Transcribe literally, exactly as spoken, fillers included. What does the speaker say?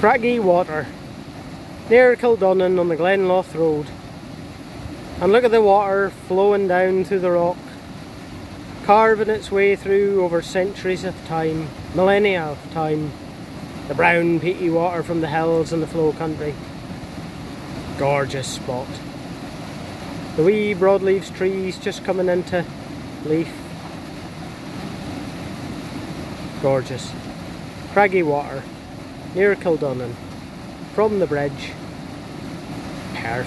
Craggie Water, near Kildonan on the Glenloth Road. And look at the water flowing down through the rock, carving its way through over centuries of time, millennia of time. The brown peaty water from the hills and the flow country. Gorgeous spot. The wee broadleaves trees just coming into leaf. Gorgeous. Craggie Water, near Kildonan, from the bridge. Perfect.